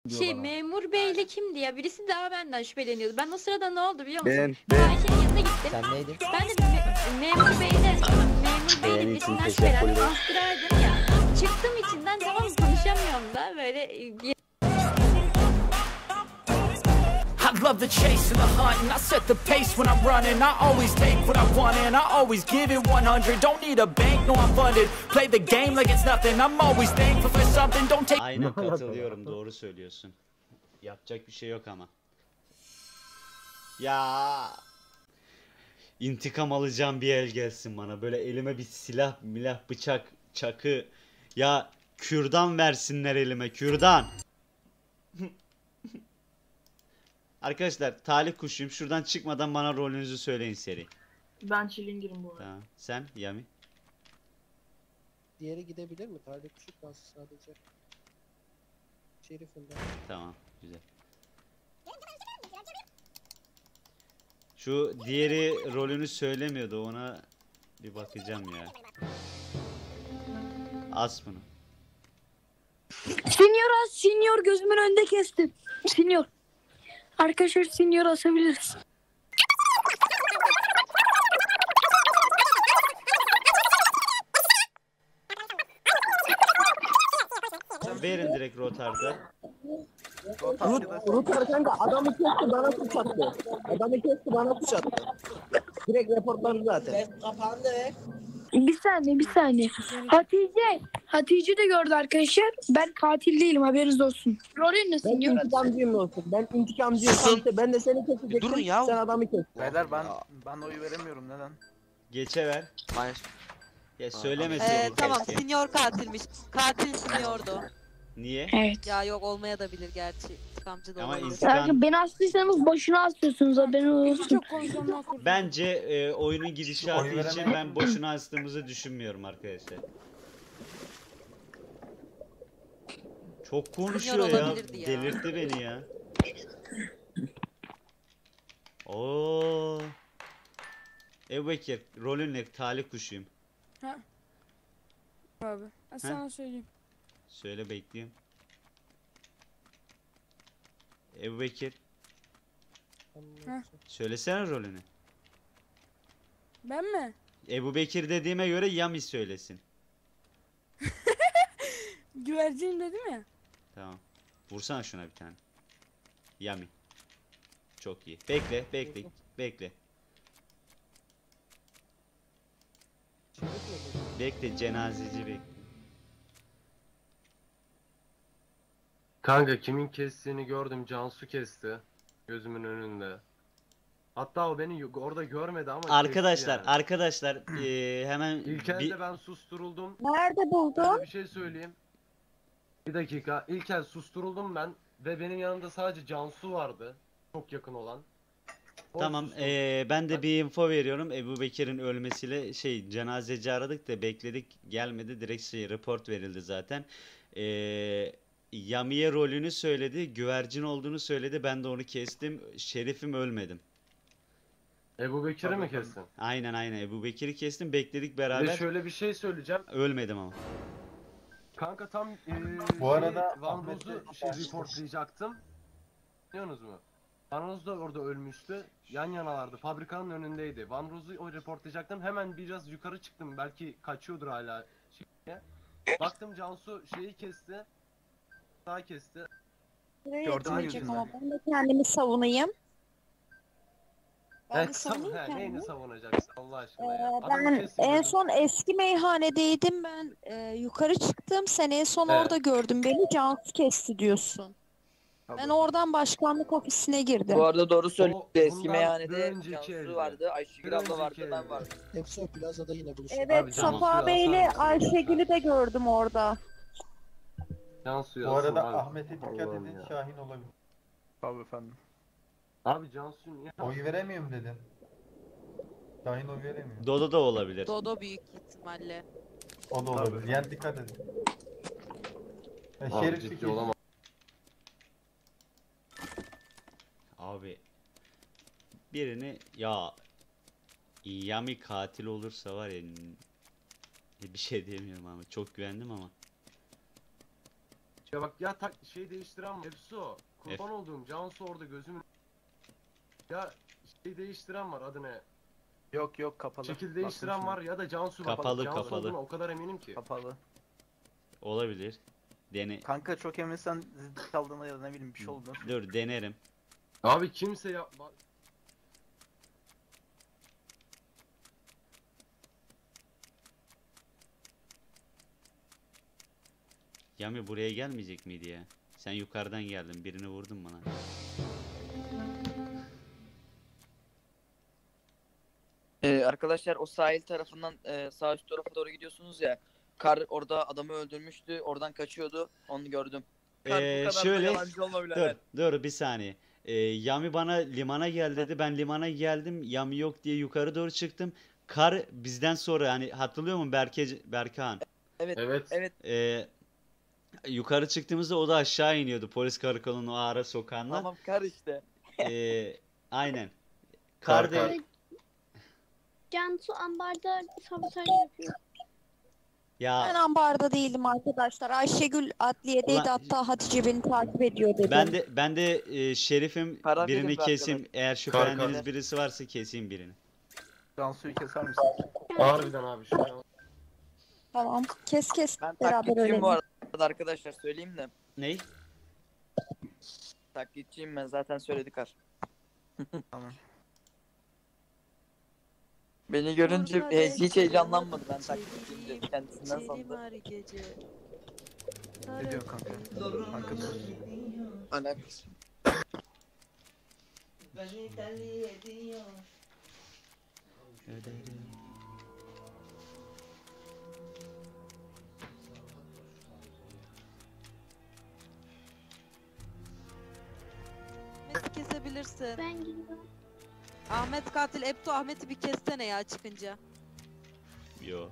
Şey bana. memur beyle kimdi ya? Birisi daha benden şüpheleniyordu. Ben o sırada ne oldu biliyor musun? Ben. Ayşe'nin yanına gittim. Sen neydin? Ben de memur beyle Benim için birisinden teşekkürler. şüphelendim. Astıraydım ya. Çıktım içinden, tamam konuşamıyorum da böyle I love the chase and the hunt, and I set the pace when I'm running. I always take what I want and I always give it 100. Don't need a bank, no I'm funded. Play the game like it's nothing. I'm always thankful for something. Don't take. Aynen katılıyorum, doğru söylüyorsun. Yapacak bir şey yok ama. Ya intikam alacağım bir el gelsin bana. Böyle elime bir silah, milah, bıçak, çakı. Ya kürdan versinler elime, kürdan. Arkadaşlar talih kuşuyum. Şuradan çıkmadan bana rolünüzü söyleyin seri. Ben çilingirim bu arada. Tamam. Sen Yami. Diğeri gidebilir mi? Talih kuşu kalsın sadece. Şerif'in de. Tamam. Güzel. Şu diğeri rolünü söylemiyordu. Ona bir bakacağım ya. As bunu. Senior gözümün önünde kestim. Senior. Arkadaşlar senior asabiliriz. Verin direkt rotarda. Rutar kanka adamı kesti bana suç attı. Adamı kesti bana suç attı. Direkt raportlandı zaten. Kapandı. Bir saniye. Hatice de gördü arkadaşlar. Ben katil değilim, haberiniz olsun. Rolün ne Ben senior? intikamcıyım olsun. Ben intikamcıyım. Kanka, ben de seni kesecektim. Durun ya. Sen adamı kestin. Beyler ben oyu veremiyorum, neden? Geçe ver. Hayır. Ya söylemeseydin Tamam, keşke. senior katilmiş. Katil seniordu. Niye? Evet. Ya yok, olmaya da bilir gerçi. İntikamcı da Ama olabilir. intikam... Beni astıysanız boşuna astıyorsunuz, haberiniz olsun. Bence oyunun gidişatı Oy için ben boşuna astığımızı düşünmüyorum arkadaşlar. Çok konuşuyor ya. olabilirdi ya. Delirtti beni ya. Oo. Ebu Bekir, rolün ne? Talih kuşuyum. Abi. Sana söyleyeyim. Söyle, bekliyorum. Ebu Bekir. Heh. Söylesene rolünü. Ben mi? Ebu Bekir dediğime göre Yami söylesin. Güvercin dedim ya. Tamam. Vursana şuna bir tane. Yami. Çok iyi. Bekle. Bekle, cenazeci bekle. Kanka kimin kestiğini gördüm. Cansu kesti. Gözümün önünde. Hatta o beni orada görmedi ama Arkadaşlar, kesti yani. arkadaşlar hemen İlk elde ben susturuldum. Nerede buldun? Ben de bir şey söyleyeyim. Bir dakika. İlk el susturuldum ben ve benim yanımda sadece Cansu vardı. Çok yakın olan. O Tamam, susturdu. ben de bir info veriyorum. Ebu Bekir'in ölmesiyle cenazeci aradık da bekledik, gelmedi, direkt report verildi zaten. Yami'ye rolünü söyledi, güvercin olduğunu söyledi, ben de onu kestim. Şerif'im, ölmedim. Ebu Bekir'i mi kestin? Aynen Ebu Bekir'i kestim, bekledik Ve beraber. şöyle bir şey söyleyeceğim. Ölmedim ama. Kanka tam Bu arada Van Ahmet'e Rose'u reportlayacaktım. Biliyorsunuz mu? Van Rose da orada ölmüştü. Yan yanalardı. Fabrikanın önündeydi. Van Rose'u o reportlayacaktım. Hemen biraz yukarı çıktım. Belki kaçıyordur hala. Baktım Cansu şeyi kesti. Daha kesti. Gördün mü yüzünden? Ben de kendimi savunayım. Neyini savunacaksın Allah aşkına ya. Ben en son eski meyhanedeydim, ben yukarı çıktım, sen en son Evet. orada gördün beni, Cansu kesti diyorsun. Ben oradan başkanlık ofisine girdim. Bu arada doğru söylüyor. Eski bundan bir meyhanede önceki elde. Cansu vardı, Ayşegül Bir abla önceki vardı, ben elde. vardım. Hepsi o plazada yine buluşuyor. Evet, Abi, Cansu'yu Safa Bey'le asar mısın Ayşegül'ü de gördüm orada. Cansu'yu Bu arada asın abi. Ahmet'e dikkat Allah'ım edin, ya. Şahin olabilir. Tabii efendim. Abi Cansu niye? Oy veremiyorum dedin. Şahin oy veremiyor. Dodo da olabilir. Dodo büyük ihtimalle. O da olabilir. Yani dikkat edin. Abi Şerif ciddi fikir. olamaz. Abi birini ya Yami katil olursa var ya, bir şey diyemiyorum ama çok güvendim ama Ya bak ya şey değiştiren var. Efso. Kurban olduğum Cansu orada gözümün. Ya şey değiştiren var adı ne? Yok kapalı. Şekil değiştiren var ya da Cansu Kapalı, Cansu kapalı. olduğuna o kadar eminim ki. Kapalı. Olabilir. Dene. Kanka çok eminsen zil çaldığında ya da ne bileyim bir şey oldu. Dur denerim. Abi kimse ya... Yami buraya gelmeyecek miydi ya? Sen yukarıdan geldin. Birini vurdun bana. Arkadaşlar o sahil tarafından sağ üst tarafa doğru gidiyorsunuz ya. Kar orada adamı öldürmüştü. Oradan kaçıyordu. Onu gördüm. Kar bu kadar da Şöyle yalancı olma birader. dur bir saniye. Yami bana limana gel dedi. Ben limana geldim. Yami yok diye yukarı doğru çıktım. Kar bizden sonra hani hatırlıyor musun Berkhan? Evet. Evet. Evet. Yukarı çıktığımızda o da aşağı iniyordu polis karakolunun o ara sokağından. Tamam kar işte. Aynen. Kar. Cansu ambarda sabotaj yapıyor. Ya Ben ambarda değildim arkadaşlar. Ayşegül adliyedeydi, Ulan- hatta Hatice beni takip ediyor dedi. ben de şerifim Para birini verin be keseyim. Eğer şüphelendiğiniz arkadaşlar. birisi varsa keseyim birini. Cansu'yu keser misin? Harbiden abi şu an. Tamam. Kes Ben beraber taklitçiyim ölelim. bu arada arkadaşlar söyleyeyim de. Ney? Taklitçiyim ben zaten söyledi Kar. Tamam. Beni görünce hiç heyecanlanmadı ben taklitçiyim de kendisinden sandı. Ne diyor kanka? Kanka dur. Alakası. Ahmet'i kesebilirsin. Ben gidiyorum. Ahmet katil Epto Ahmet'i bir kessene ya çıkınca. Yo.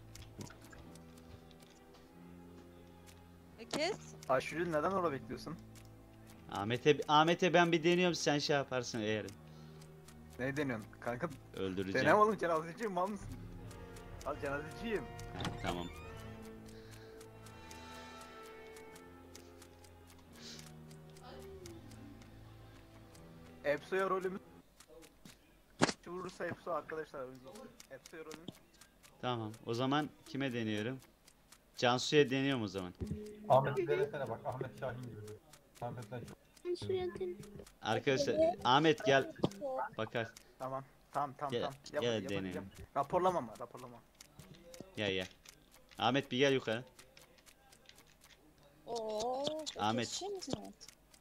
Kes. Ayşegül neden orada bekliyorsun? Ahmet'e ben bir deniyorum sen şey yaparsın eğer Ne deniyorsun? Kanka öldüreceğim. denem oğlum, cenazeciyim, mal mısın? Al cenazeciyim. Ha, tamam. Epso'ya rolümü vurursa Epso arkadaşlar. Epso'ya rolümü. Tamam. O zaman kime deniyorum? Cansu'ya deniyorum o zaman. Ahmet'i denesene bak. Ahmet Şahin gibi. Ahmet'ten çok. Ben şuraya dön. Arkadaşlar Ahmet gel. Bakar. Tamam. Gel- Yap, gel yap, deneyelim. yap. Raporlama ama, raporlama. Gel. Ahmet bir gel yukarı. Oo, Ahmet. keseceğiniz mi?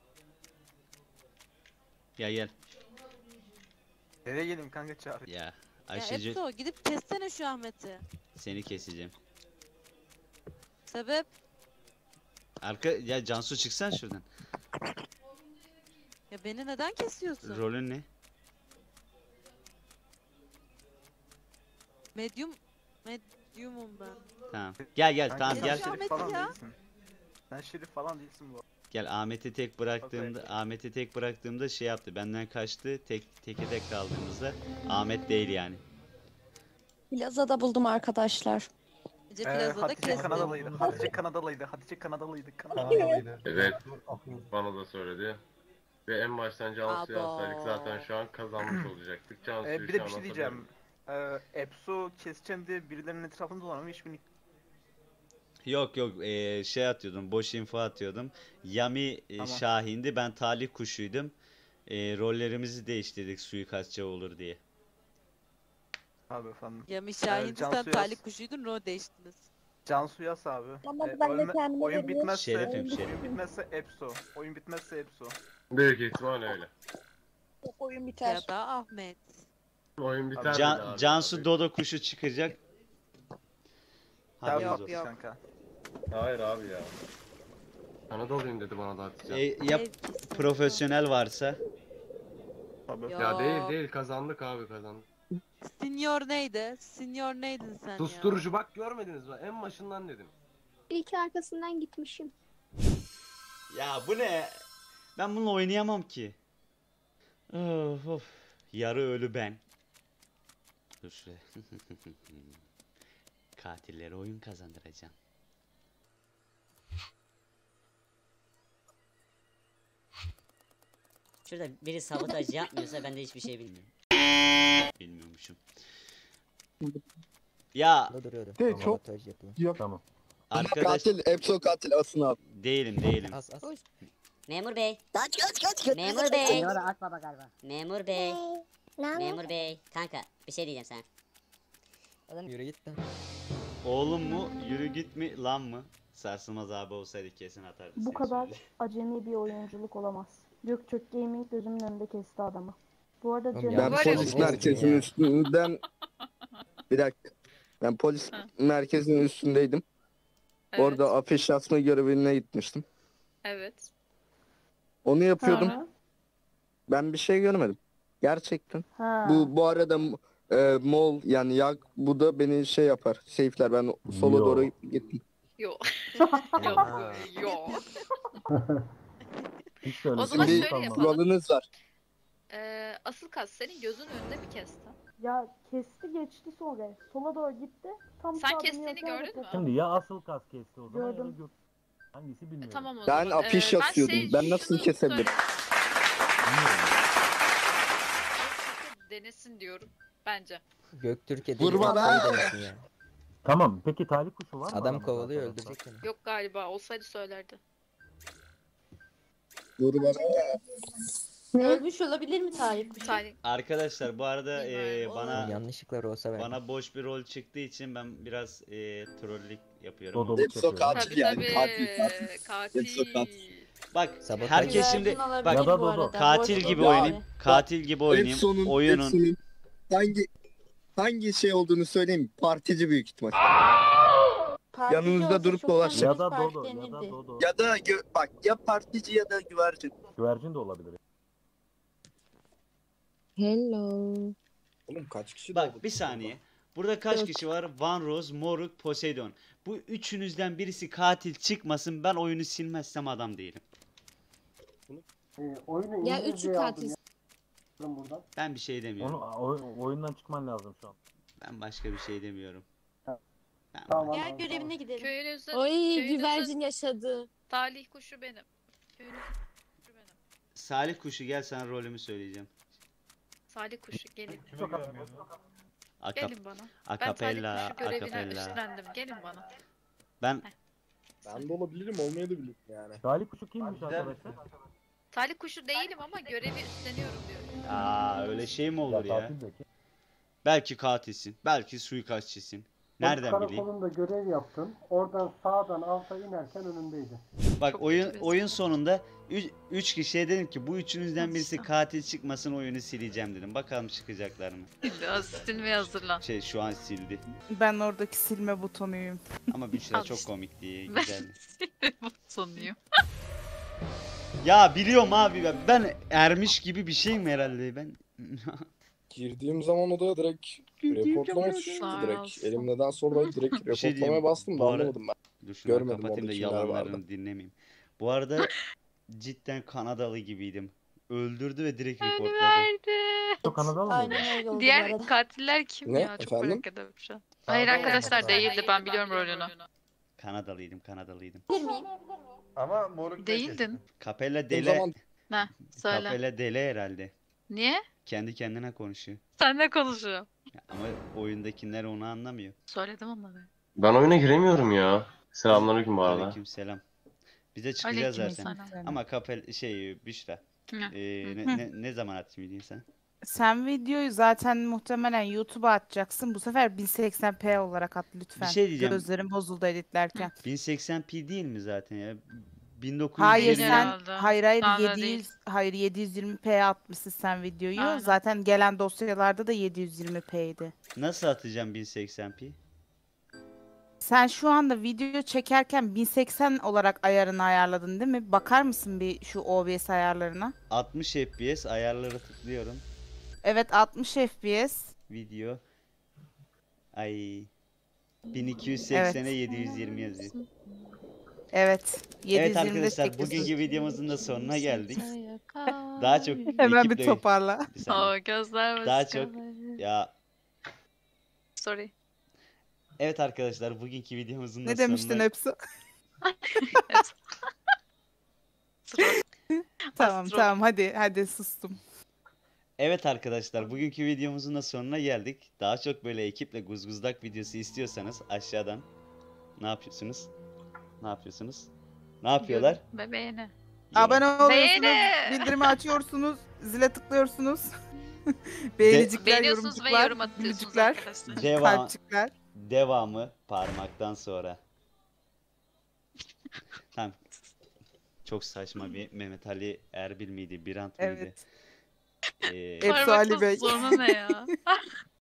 Gel. Nereye geleyim kanka, çağır. Ya Ya Ayşecik Epto gidip kessene şu Ahmet'i. seni keseceğim. Sebep? Ya Cansu çıksan şuradan. Ya beni neden kesiyorsun? Rolün ne? Medyumum ben. Tamam. Gel Kanka, tamam sen gel. Şerif Ahmet falan ya. değilsin. Sen Şerif falan değilsin bu. Gel Ahmet'i tek bıraktığımda şey yaptı. Benden kaçtı. Teke tek kaldığımızda Ahmet değil yani. Plazada buldum arkadaşlar. Ece Plaza'da Hatice kestim. Kanadalıydı. Hatice Kanadalıydı. Kanadalıydı. Evet. Dur, akıyor. Bana da söyledi. Ve en baştan Cansu'yu Abo. alsaydık zaten şu an kazanmış olacaktık. Cansu'yu Bir de bir şey diyeceğim. Epso keseceğim diye birilerinin etrafında dolanıyor, hiçbirini. Yok şey atıyordum. Boş info atıyordum. Yami Tamam. Şahin'di. Ben talih kuşuydum. Rollerimizi değiştirdik suikastçı olur diye. Abi efendim. Ya Mişahin'di sen Cansu talih yaz. kuşuydun rol değiştiniz. Cansu yaz abi. Ama ben de kendime oyun veriyorum. bitmezse, Şerefim. oyun bitmezse Epso. Oyun bitmezse Epso. Büyük ihtimal öyle. Yok, oyun biter. Ya da Ahmet. Oyun biter. Cansu Dodo kuşu çıkacak. Haberiniz Yok, olsun. yok. Kanka. Hayır abi ya. Kanadalıyım dedi bana da Hatice. Ya Sevgisi. profesyonel varsa Tabii. Yok. Ya değil kazandık abi kazandık. Senior neydi? Senior neydin sen ya? Susturucu bak görmediniz mi? En başından dedim. İyi ki arkasından gitmişim. ya bu ne? Ben bununla oynayamam ki. Of. Yarı ölü ben. Dur şuraya. Katillere oyun kazandıracağım. Şurada biri sabotaj yapmıyorsa ben de hiçbir şey bilmiyorum. Bilmiyormuşum. Ya Çok yok. Tamam. arkadaş Katil, Epso katil asın abi. değilim. Memur bey. Kaç. Memur bey. Kaç. Akbaba galiba. Memur bey. Memur bey. Kanka bir şey diyeceğim sana. Oğlum yürü git lan. Oğlum mu yürü git mi lan mı? Sarsılmaz abi olsaydı kesin atardı. Bu seni kadar şimdi. acemi bir oyunculuk olamaz. Göktürk Gaming gözümün önünde kesti adamı. Bu arada Oğlum, Cem... Ben polis merkezinin üstünden... Bir dakika. Ben polis merkezinin üstündeydim. Orada afiş asma görevine gitmiştim. Evet. Onu yapıyordum. Sonra? Ben bir şey görmedim. Gerçekten. Ha. Bu arada mol yani bu da beni şey yapar. Safe'ler. Ben sola Yo. doğru gittim. Yok. Ha. Yok. Hiç öyle O zaman şey şöyle olmaz. yapalım. Kuralınız var. Asıl kas senin gözün önünde mi kesti? Ya kesti geçti sonra. Sola doğru gitti. Tam Sen sağdan kestiğini yakın gördün hareket mü? Şimdi ya asıl kas kesti o zaman ya da Gördüm. gök. Hangisi bilmiyorum. Tamam o Ben zaman. afiş asıyordum. Ben nasıl şunu kesebilirim? Denesin diyorum. Bence. Göktürk'e Vur bana. Tamam peki talih kuşu var mı? Adam aramızda kovalıyor arkadaşlar? öldürecek seni. Yok galiba. Olsaydı söylerdi. Dur bana. Ölmüş olabilir mi Talih? Talih. Arkadaşlar bu arada bana Yanlışlıklar olsa ben. bana boş bir rol çıktığı için ben biraz trollük yapıyorum. Dodoluk Epso yapıyor. katil yani. Katil. Epso Katil. katil. Bak Sabotaj herkes yapıyor. şimdi Olabilir bak Ya da bu Dodo. arada. katil Boş gibi ver. oynayayım. Katil gibi oynayayım. Oyunun Epso'nun hangi şey olduğunu söyleyeyim mi? Partici büyük ihtimal. Yanınızda durup dolaşın. Ya da Dodo. Ya da Dodo. Ya da bak ya partici ya da güvercin. Güvercin de olabilir. Hello. Oğlum kaç kişi bak bir saniye. Burada kaç kişi var? Van Rose, Moruk, Poseidon. Bu üçünüzden birisi katil çıkmasın, ben oyunu silmezsem adam değilim. Oyunu Ya üçü katil. Ben bir şey demiyorum. Oyundan çıkman lazım şu an. Ben başka bir şey demiyorum. Ben Gel görevine gidelim. Köyünüzün, Oy güvercin yaşadı. talih kuşu benim. Köyünüzün kuşu benim. Salih Kuşu gel, sana rolümü söyleyeceğim. Salih kuşu gelin. Akap Gelin bana. Akapella, Ben talih kuşu görevine akapella. üstlendim. Gelin bana. Ben Ben de olabilirim olmayabilirim yani. Talih kuşu kimmiş arkadaşlar? Talih kuşu değilim ama görevi üstleniyorum diyorum. öyle şey mi olur ya? Tatil de ki. Belki katilsin, belki suikastçisin. Nereden bileyim? Karakolunda görev yaptın. Oradan sağdan alta inerken önündeydi. Bak Çok oyun sonunda 3 kişiye dedim ki bu üçünüzden birisi katil çıkmasın, oyunu sileceğim dedim. Bakalım çıkacaklar mı? Silmeye hazırlan. Şu an sildi. Ben oradaki silme butonuyum. Ama Büşra Al çok işte. komikti, Ben güzeldi. sonuyum. Ya biliyorum abi, ben ermiş gibi bir şeyim herhalde ben. Girdiğim zaman odaya direkt reportlama tuşu Sağ direkt. olsun. Elim neden sonra direkt Bir şey reportlamaya diyeyim, bastım da bu ara- anlamadım ben. Dur şunu Görmedim kapatayım da orada kimler yalanlarını vardı. dinlemeyeyim. Bu arada cidden Kanadalı gibiydim. Öldürdü ve direkt reportladı. Çok Kanadalı mıydı? Aynen öyle oldu bu Diğer arada. katiller kim Ne? ya? Çok Efendim? merak ediyorum şu an. Hayır arkadaşlar değildi, ben biliyorum rolünü. Kanadalıydım. Bir miyim? Ama moruk Değildin. Capella O dele, zaman Ne? Söyle. Capella dele herhalde. Niye? Kendi kendine konuşuyor. Sen ne konuşuyor? Ama oyundakiler onu anlamıyor. Söyledim onları. Ben oyuna giremiyorum ya. Selamünaleyküm bu arada. Aleykümselam. Biz de çıkacağız zaten. Aleykümselam. Ama Büşra. Hı. Ne zaman atmayı sen? Sen videoyu zaten muhtemelen YouTube'a atacaksın. Bu sefer 1080p olarak at lütfen. Bir şey diyeceğim. Gözlerim bozuldu editlerken. 1080p değil mi zaten ya? 1920 Hayır sen herhalde. hayır Daha da 720p atmışsın sen videoyu. Aynen. Zaten gelen dosyalarda da 720p'ydi. Nasıl atacağım 1080p? Sen şu anda video çekerken 1080 olarak ayarını ayarladın değil mi? Bakar mısın bir şu OBS ayarlarına? 60 fps ayarları tıklıyorum. Evet 60 fps. Video. Ay. 1280'e 720 yazıyor. Evet. Evet 720'de arkadaşlar, çekiyorsun. bugünkü videomuzun da sonuna geldik. Daha çok Hemen bir ekiple- toparla. Bir saniye. Gözler Daha çok ya Sorry. evet arkadaşlar, bugünkü videomuzun da Ne demiştin sonuna Epsu? Tamam tamam hadi sustum. Evet arkadaşlar, bugünkü videomuzun da sonuna geldik. Daha çok böyle ekiple guzguzdak videosu istiyorsanız aşağıdan ne yapıyorsunuz? Ne yapıyorlar? Ve beğeni. Abone oluyorsunuz, Beğeni. bildirimi açıyorsunuz, zile tıklıyorsunuz. Beğenicikler, Beğeniyorsunuz ve yorumcuklar, yorum atıyorsunuz gülücükler, arkadaşlar. kalpçikler. Devamı parmaktan sonra. Tamam. Çok saçma bir Mehmet Ali Erbil miydi? Birant mıydı? Evet. Ee, Efsu Ali Bey. Parmakla sonra ne ya?